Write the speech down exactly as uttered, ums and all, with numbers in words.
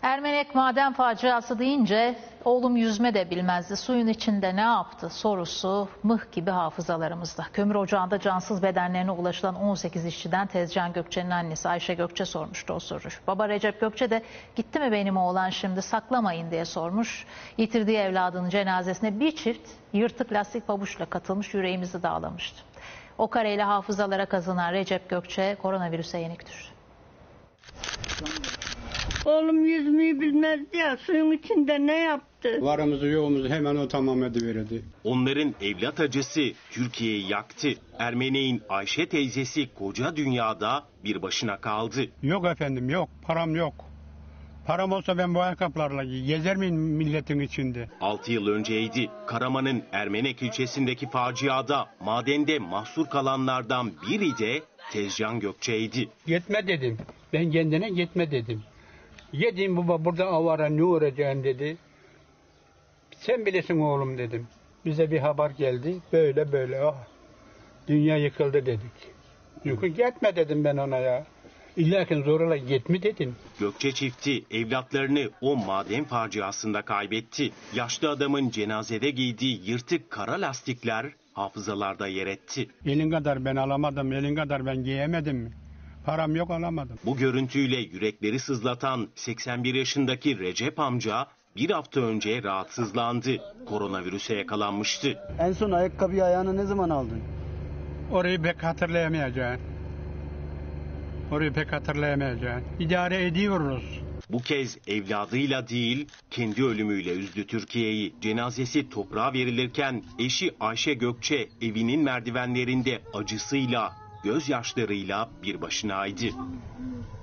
Ermenek maden faciası deyince oğlum yüzme de bilmezdi, suyun içinde ne yaptı sorusu mıh gibi hafızalarımızda. Kömür ocağında cansız bedenlerine ulaşılan on sekiz işçiden Tezcan Gökçe'nin annesi Ayşe Gökçe sormuştu o soruyu. Baba Recep Gökçe de gitti mi benim oğlan şimdi saklamayın diye sormuş. Yitirdiği evladının cenazesine bir çift yırtık lastik pabuçla katılmış, yüreğimizi dağlamıştı. O kareyle hafızalara kazınan Recep Gökçe koronavirüse yenik düştü. Oğlum yüzmeyi bilmezdi ya, suyun içinde ne yaptı? Varımızı yoğumuzu hemen o tamam ediverirdi. Onların evlat acısı Türkiye'yi yaktı. Ermenek'in Ayşe teyzesi koca dünyada bir başına kaldı. Yok efendim yok, param yok. Param olsa ben bu ayakkabılarla gezer miyim milletin içinde? altı yıl önceydi. Karaman'ın Ermenek ilçesindeki faciada madende mahsur kalanlardan biri de Tezcan Gökçe'ydi. Gitme dedim. Ben kendine gitme dedim. Yedim baba burada avara ne uğrayacaksın dedi. Sen bilirsin oğlum dedim. Bize bir haber geldi. Böyle böyle ah. Dünya yıkıldı dedik. Yok gitme dedim ben ona ya. İllakin zorla gitme dedim. Gökçe çifti evlatlarını o maden faciasında kaybetti. Yaşlı adamın cenazede giydiği yırtık kara lastikler hafızalarda yer etti. Elin kadar ben alamadım, elin kadar ben giyemedim. Param yok alamadım. Bu görüntüyle yürekleri sızlatan seksen bir yaşındaki Recep amca bir hafta önce rahatsızlandı. Koronavirüse yakalanmıştı. En son ayakkabıyı ayağına ne zaman aldın? Orayı pek hatırlayamayacağım. Orayı pek hatırlayamayacağım. İdare ediyoruz. Bu kez evladıyla değil, kendi ölümüyle üzdü Türkiye'yi. Cenazesi toprağa verilirken eşi Ayşe Gökçe evinin merdivenlerinde acısıyla, gözyaşlarıyla bir başınaydı.